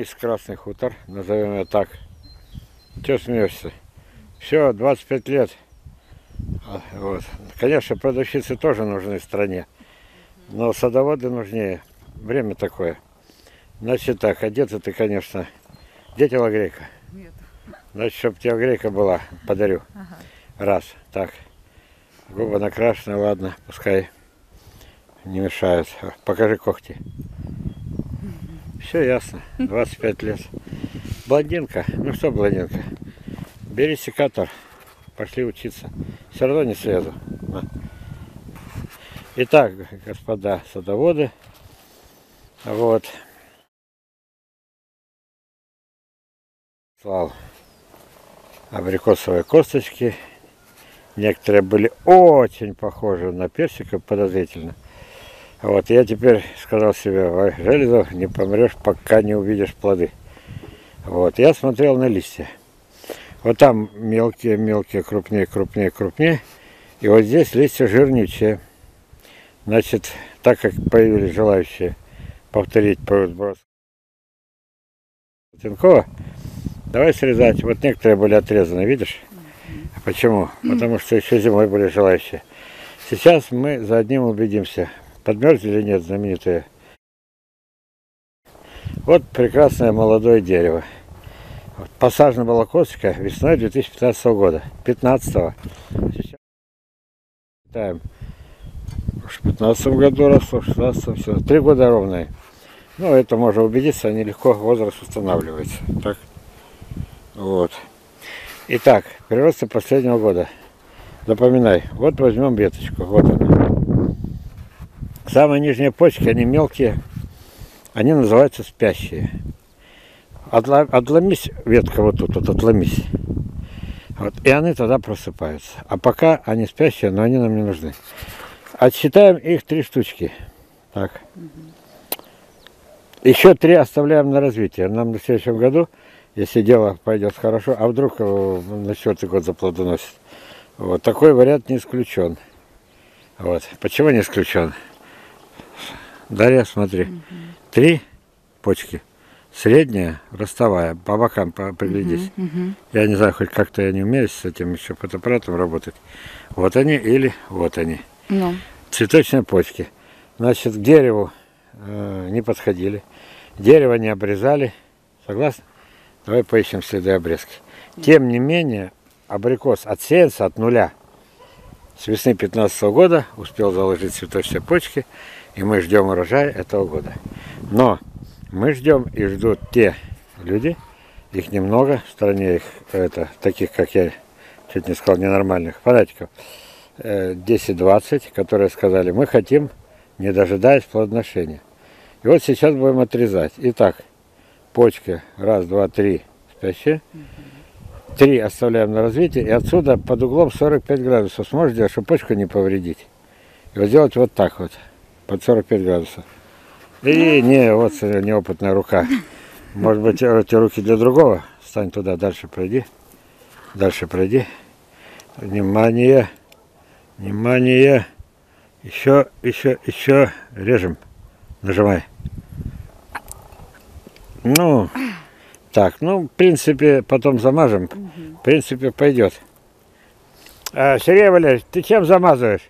Мисс Красный Хутор, назовем ее так. Чего смеешься? Все, 25 лет. Вот. Конечно, продавщицы тоже нужны в стране, но садоводы нужнее. Время такое. Значит так, одета ты, конечно. Где телогрейка? Нет. Значит, чтобы телогрейка была, подарю. Ага. Раз. Так. Губы накрашены, ладно, пускай не мешают. Покажи когти. Все ясно. 25 лет. Блондинка. Ну что, блондинка? Бери секатор. Пошли учиться. Все равно не слезу. Итак, господа садоводы. Вот. Слал абрикосовые косточки. Некоторые были очень похожи на персиков, подозрительно. Вот, я теперь сказал себе: ой, Железов, не помрешь, пока не увидишь плоды. Вот, я смотрел на листья. Вот там мелкие, мелкие, крупнее, крупнее, крупнее. И вот здесь листья жирнючие. Значит, так как появились желающие повторить сброс Тинкова, давай срезать. Вот некоторые были отрезаны, видишь? А почему? Потому что еще зимой были желающие. Сейчас мы за одним убедимся, подмерзли или нет знаменитые. Вот прекрасное молодое дерево. Посажена была косточка весной 2015 года. 15-го. Сейчас считаем. В 15 году росло, в 16 все. 3 года ровные. Ну, это можно убедиться, они легко, возраст устанавливается. Так. Вот. Итак, приросты последнего года. Запоминай. Вот возьмем веточку. Вот она. Самые нижние почки, они мелкие. Они называются спящие. Отломись ветка вот тут, вот отломись. Вот, и они тогда просыпаются. А пока они спящие, но они нам не нужны. Отсчитаем их 3 штучки. Так. Еще 3 оставляем на развитие. Нам в следующем году, если дело пойдет хорошо, а вдруг на 4-й год заплодоносит. Вот такой вариант не исключен. Вот. Почему не исключен? Дарья, смотри. 3 почки. Средняя, ростовая, по бокам приглядись. Я не знаю, хоть как-то я не умею с этим еще фотоаппаратом работать. Вот они или вот они. No. Цветочные почки. Значит, к дереву не подходили. Дерево не обрезали. Согласны? Давай поищем следы обрезки. Тем не менее, абрикос отсеялся от нуля. С весны 15 года успел заложить цветочные почки. И мы ждем урожая этого года. Но мы ждем и ждут те люди, их немного, в стране их, таких, как я, чуть не сказал, ненормальных фанатиков, 10-20, которые сказали: мы хотим, не дожидаясь плодоношения. И вот сейчас будем отрезать. Итак, почки, 1, 2, 3 спящие, 3 оставляем на развитие, и отсюда под углом 45 градусов сможешь делать, чтобы почку не повредить. И вот сделать вот так вот, под 45 градусов. И не, вот неопытная рука. Может быть, эти руки для другого. Встань туда, дальше пройди. Дальше пройди. Внимание. Внимание. Еще, еще, еще. Режем. Нажимай. Ну, так, ну, в принципе, потом замажем. В принципе, пойдет. Сергей Валерьевич, ты чем замазываешь?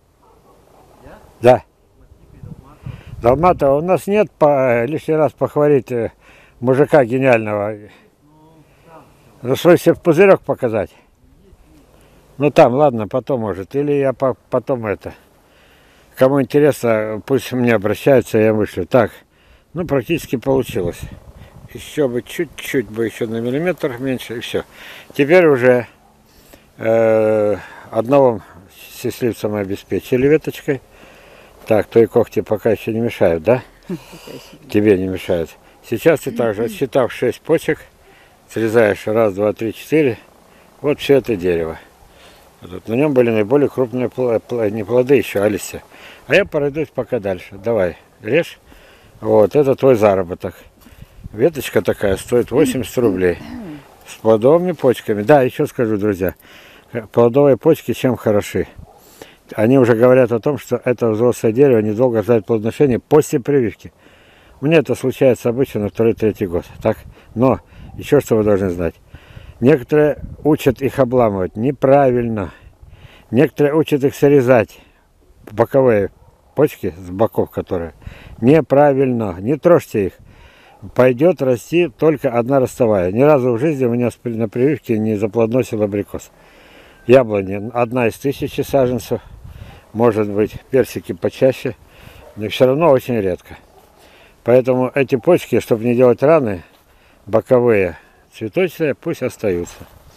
Да. Долматова, у нас нет лишний раз похвалить мужика гениального. Ну, свой себе в пузырек показать. Ну, там, ладно, потом может. Или я потом это. Кому интересно, пусть мне обращаются, я вышлю. Так, ну, практически получилось. Еще бы чуть-чуть бы еще на миллиметр меньше, и все. Теперь уже одного счастливца мы обеспечили веточкой. Так, твои когти пока еще не мешают, да? Тебе не мешают. Сейчас ты также, отсчитав 6 почек, срезаешь 1, 2, 3, 4. Вот все это дерево. Вот, на нем были наиболее крупные не плоды еще, а листья. А я пройдусь пока дальше. Давай, режь. Вот, это твой заработок. Веточка такая стоит 80 рублей. С плодовыми почками. Да, еще скажу, друзья. Плодовые почки чем хороши? Они уже говорят о том, что это взрослое дерево недолго ждать плодоношения после прививки. Мне это случается обычно на второй-третий год. Так? Но еще что вы должны знать. Некоторые учат их обламывать неправильно. Некоторые учат их срезать. Боковые почки с боков, которые неправильно. Не трожьте их. Пойдет расти только одна ростовая. Ни разу в жизни у меня на прививке не заплодоносил абрикос. Яблони одна из 1000 саженцев. Может быть, персики почаще. Но все равно очень редко. Поэтому эти почки, чтобы не делать раны, боковые, цветочные, пусть остаются.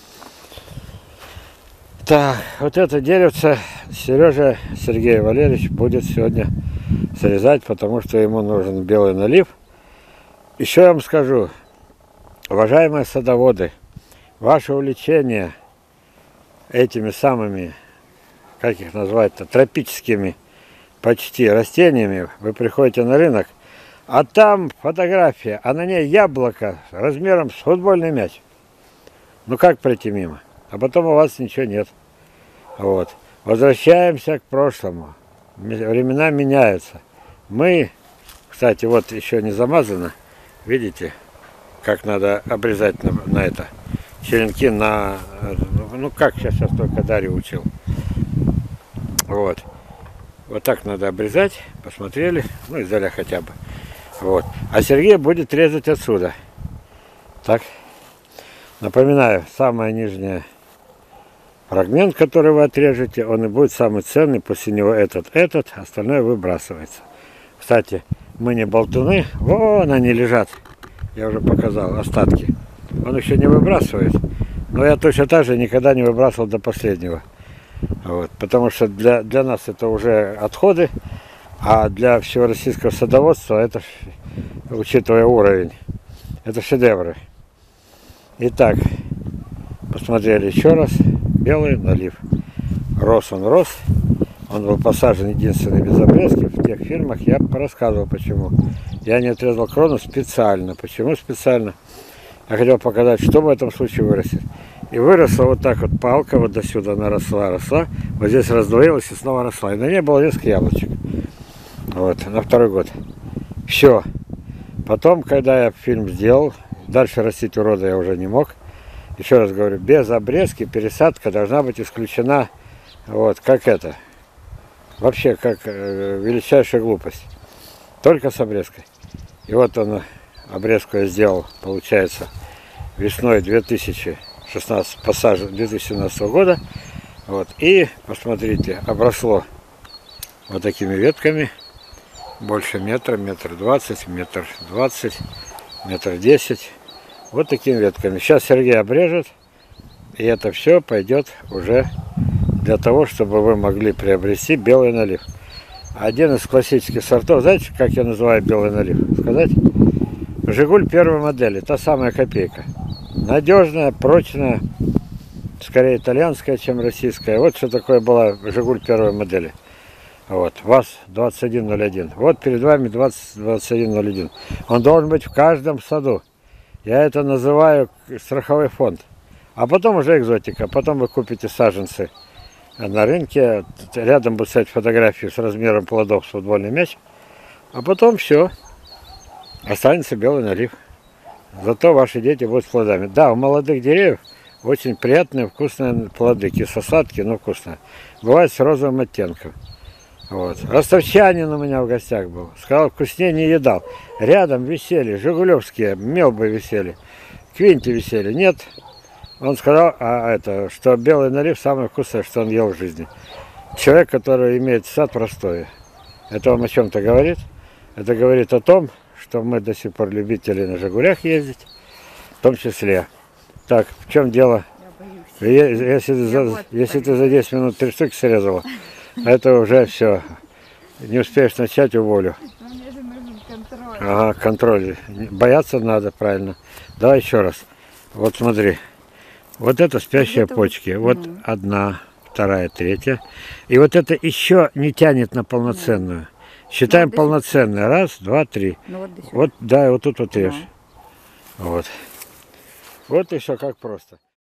Так, вот это деревце Сережа Сергей Валерьевич будет сегодня срезать, потому что ему нужен белый налив. Еще я вам скажу, уважаемые садоводы, ваше увлечение этими самыми, как их назвать-то, тропическими почти растениями, вы приходите на рынок, а там фотография, а на ней яблоко размером с футбольный мяч. Ну как пройти мимо? А потом у вас ничего нет. Вот. Возвращаемся к прошлому. Времена меняются. Мы, кстати, вот еще не замазано. Видите, как надо обрезать на это. Черенки на... Ну как сейчас только Дарью учил. Вот. Вот так надо обрезать. Посмотрели. Ну издаля хотя бы. Вот. А Сергей будет резать отсюда. Так. Напоминаю, самая нижняя фрагмент, который вы отрежете, он и будет самый ценный, после него этот, остальное выбрасывается. Кстати, мы не болтуны, вон они лежат, я уже показал, остатки. Он еще не выбрасывает, но я точно так же никогда не выбрасывал до последнего. Вот, потому что для нас это уже отходы, а для всего российского садоводства, это, учитывая уровень, это шедевры. Итак, посмотрели еще раз. Белый налив. Рос, он был посажен единственный без обрезки. В тех фильмах я рассказывал почему. Я не отрезал крону специально. Почему специально? Я хотел показать, что в этом случае вырастет. И выросла вот так вот палка, вот до сюда она росла. Вот здесь раздвоилась и снова росла. И на ней было несколько яблочек. Вот, на второй год. Все. Потом, когда я фильм сделал, дальше растить урода я уже не мог. Еще раз говорю, без обрезки пересадка должна быть исключена, вот, как это, вообще, как величайшая глупость, только с обрезкой. И вот он, обрезку я сделал, получается, весной 2017 года, вот, и, посмотрите, обросло вот такими ветками, больше метра, метр 20, метр 20, метр 10. Вот такими ветками. Сейчас Сергей обрежет, и это все пойдет уже для того, чтобы вы могли приобрести белый налив. Один из классических сортов, знаете, как я называю белый налив? Сказать? Жигуль первой модели, та самая копейка. Надежная, прочная, скорее итальянская, чем российская. Вот что такое была Жигуль первой модели. Вот, ВАЗ-2101. Вот перед вами 2101. Он должен быть в каждом саду. Я это называю страховой фонд. А потом уже экзотика. Потом вы купите саженцы на рынке. Рядом будет стоять фотографии с размером плодов с футбольный мяч. А потом все. Останется белый налив. Зато ваши дети будут с плодами. Да, у молодых деревьев очень приятные, вкусные плоды. Кисло-сладкие, но вкусные. Бывает с розовым оттенком. Вот. Ростовчанин у меня в гостях был. Сказал, вкуснее не едал. Рядом висели жигулевские, мелбы висели, квинти висели. Нет. Он сказал, что белый налив самое вкусное, что он ел в жизни. Человек, который имеет сад простой. Это вам о чем-то говорит? Это говорит о том, что мы до сих пор любители на жигулях ездить. В том числе. Так, в чем дело? Если ты за 10 минут 3 штуки срезала, это уже все. Не успеешь начать, уволю. Мне же нужен контроль. Ага, контроль. Бояться надо, правильно. Давай еще раз. Вот смотри. Вот это спящие почки. Вот одна, вторая, третья. И вот это еще не тянет на полноценную. Считаем полноценную. Раз, два, три. Вот, да, вот тут вот режь. Вот. Вот и все как просто.